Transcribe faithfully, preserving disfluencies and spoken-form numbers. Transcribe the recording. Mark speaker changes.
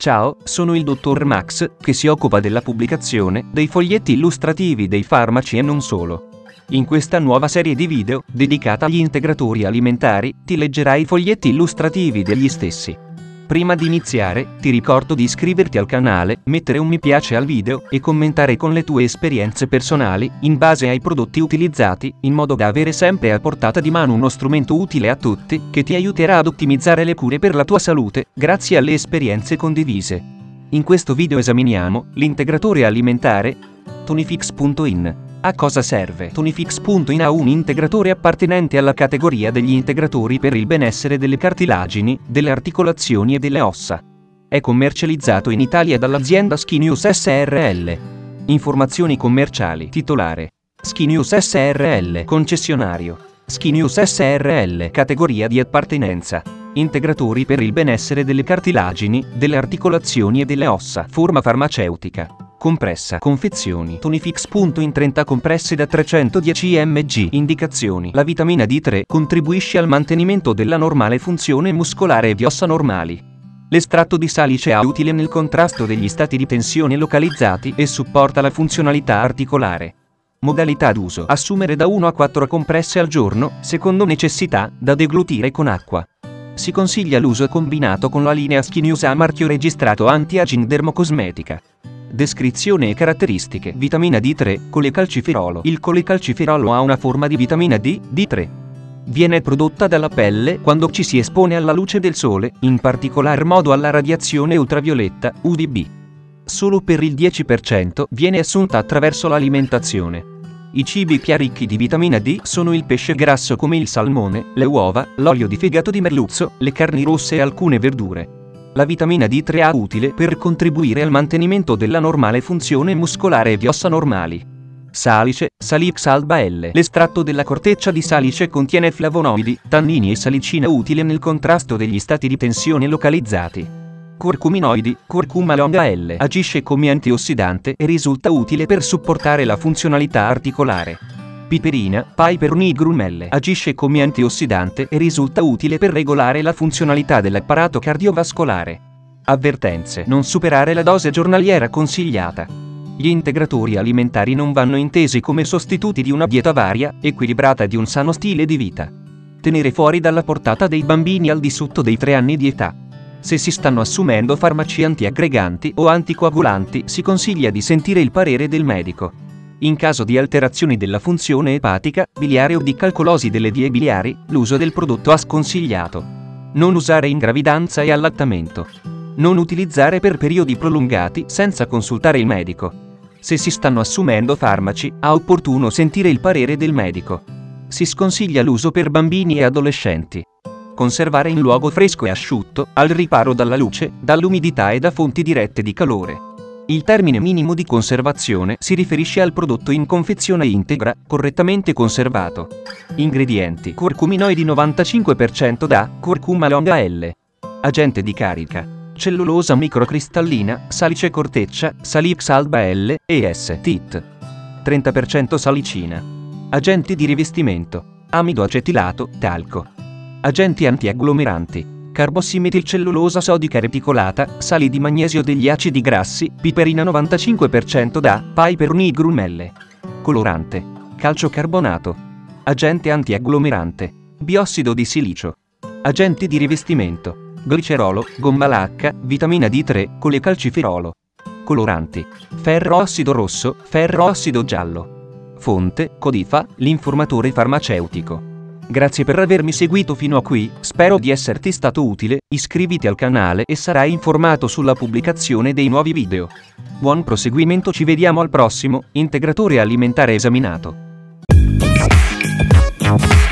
Speaker 1: Ciao, sono il dottor Max, che si occupa della pubblicazione dei foglietti illustrativi dei farmaci e non solo. In questa nuova serie di video, dedicata agli integratori alimentari, ti leggerai i foglietti illustrativi degli stessi. Prima di iniziare, ti ricordo di iscriverti al canale, mettere un mi piace al video e commentare con le tue esperienze personali, in base ai prodotti utilizzati, in modo da avere sempre a portata di mano uno strumento utile a tutti, che ti aiuterà ad ottimizzare le cure per la tua salute, grazie alle esperienze condivise. In questo video esaminiamo l'integratore alimentare Tonifix punto in. A cosa serve? Tonifix punto in è un integratore appartenente alla categoria degli integratori per il benessere delle cartilagini, delle articolazioni e delle ossa. È commercializzato in Italia dall'azienda Skinews S R L. Informazioni commerciali. Titolare: Skinews S R L. Concessionario: Skinews S R L. Categoria di appartenenza: integratori per il benessere delle cartilagini, delle articolazioni e delle ossa. Forma farmaceutica: compressa. Confezioni: Tonifix punto in trenta compresse da trecentodieci millimetri. Indicazioni: la vitamina D tre contribuisce al mantenimento della normale funzione muscolare e di ossa normali. L'estratto di salice è utile nel contrasto degli stati di tensione localizzati e supporta la funzionalità articolare. Modalità d'uso: assumere da uno a quattro compresse al giorno, secondo necessità, da deglutire con acqua. Si consiglia l'uso combinato con la linea Skinews a marchio registrato Anti-Aging Dermocosmetica. Descrizione e caratteristiche: vitamina D tre, colecalciferolo. Il colecalciferolo ha una forma di vitamina D, D tre. Viene prodotta dalla pelle quando ci si espone alla luce del sole, in particolar modo alla radiazione ultravioletta, U V B. Solo per il dieci per cento viene assunta attraverso l'alimentazione. I cibi più ricchi di vitamina D sono il pesce grasso come il salmone, le uova, l'olio di fegato di merluzzo, le carni rosse e alcune verdure. La vitamina D tre è utile per contribuire al mantenimento della normale funzione muscolare e di ossa normali. Salice, Salix alba L. L'estratto della corteccia di salice contiene flavonoidi, tannini e salicina utile nel contrasto degli stati di tensione localizzati. Curcuminoidi, curcuma longa L. Agisce come antiossidante e risulta utile per supportare la funzionalità articolare. Piperina, Piper nigrum L. Agisce come antiossidante e risulta utile per regolare la funzionalità dell'apparato cardiovascolare. Avvertenze: non superare la dose giornaliera consigliata. Gli integratori alimentari non vanno intesi come sostituti di una dieta varia, equilibrata e di un sano stile di vita. Tenere fuori dalla portata dei bambini al di sotto dei tre anni di età. Se si stanno assumendo farmaci antiaggreganti o anticoagulanti, si consiglia di sentire il parere del medico. In caso di alterazioni della funzione epatica, biliare o di calcolosi delle vie biliari, l'uso del prodotto è sconsigliato. Non usare in gravidanza e allattamento. Non utilizzare per periodi prolungati senza consultare il medico. Se si stanno assumendo farmaci, è opportuno sentire il parere del medico. Si sconsiglia l'uso per bambini e adolescenti. Conservare in luogo fresco e asciutto, al riparo dalla luce, dall'umidità e da fonti dirette di calore. Il termine minimo di conservazione si riferisce al prodotto in confezione integra, correttamente conservato. Ingredienti: curcuminoidi novantacinque per cento da curcuma longa L. Agente di carica: cellulosa microcristallina, salice corteccia, Salix alba L e S T I T. trenta per cento salicina. Agenti di rivestimento: amido acetilato, talco. Agenti antiagglomeranti: carbossimetilcellulosa sodica reticolata, sali di magnesio degli acidi grassi, piperina novantacinque per cento da Piper nigrum L. Colorante: calciocarbonato. Agente antiagglomerante: biossido di silicio. Agenti di rivestimento: glicerolo, gomma lacca, vitamina D tre, colecalciferolo. Coloranti: ferro ossido rosso, ferro ossido giallo. Fonte: Codifa, l'informatore farmaceutico. Grazie per avermi seguito fino a qui, spero di esserti stato utile, iscriviti al canale e sarai informato sulla pubblicazione dei nuovi video. Buon proseguimento, ci vediamo al prossimo integratore alimentare esaminato.